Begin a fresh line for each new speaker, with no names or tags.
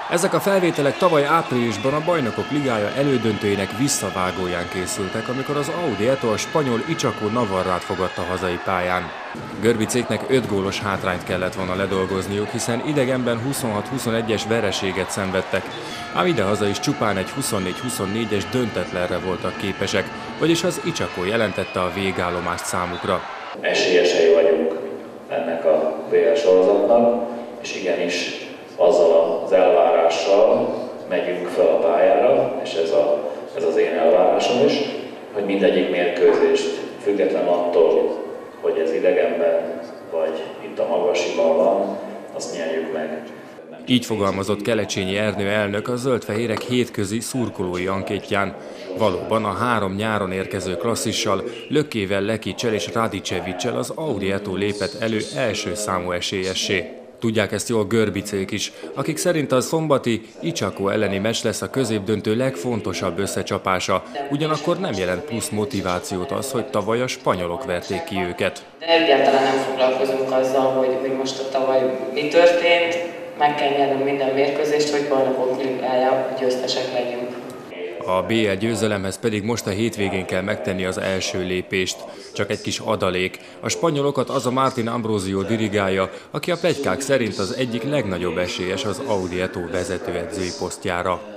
Ezek a felvételek tavaly áprilisban a Bajnokok Ligája elődöntőjének visszavágóján készültek, amikor az Audi E-től a spanyol Ichaco Navarrát fogadta hazai pályán. Görbicéknek 5 gólos hátrányt kellett volna ledolgozniuk, hiszen idegenben 26-21-es vereséget szenvedtek, ám idehaza is csupán egy 24-24-es döntetlenre voltak képesek, vagyis az Ichaco jelentette a végállomást számukra.
Esélyesei vagyunk ennek a BL sorozatnak, és igenis azzal az elvárással megyünk fel a pályára, és ez az én elvárásom is, hogy mindegyik mérkőzést, független attól, hogy ez idegenben vagy itt a Magasiban van, azt nyerjük meg.
Így fogalmazott Kelecsényi Ernő elnök a zöld-fehérek hétközi szurkolói ankétján. Valóban a 3 nyáron érkező klasszissal, Lökkével, Lekicsel és Radicevicsel az Audi E-től lépett elő első számú esélyessé. Tudják ezt jól görbicék is, akik szerint a szombati Ichaco elleni meccs lesz a középdöntő legfontosabb összecsapása, ugyanakkor nem jelent plusz motivációt az, hogy tavaly a spanyolok verték ki őket.
De egyáltalán nem foglalkozunk azzal, hogy most a tavaly mi történt, meg kell nyernünk minden mérkőzést, hogy Bajnokok Ligája győztesek legyünk.
A BL győzelemhez pedig most a hétvégén kell megtenni az első lépést. Csak egy kis adalék. A spanyolokat az a Martín Ambrosio dirigálja, aki a pletykák szerint az egyik legnagyobb esélyes az Audi E-től vezetőedzői posztjára.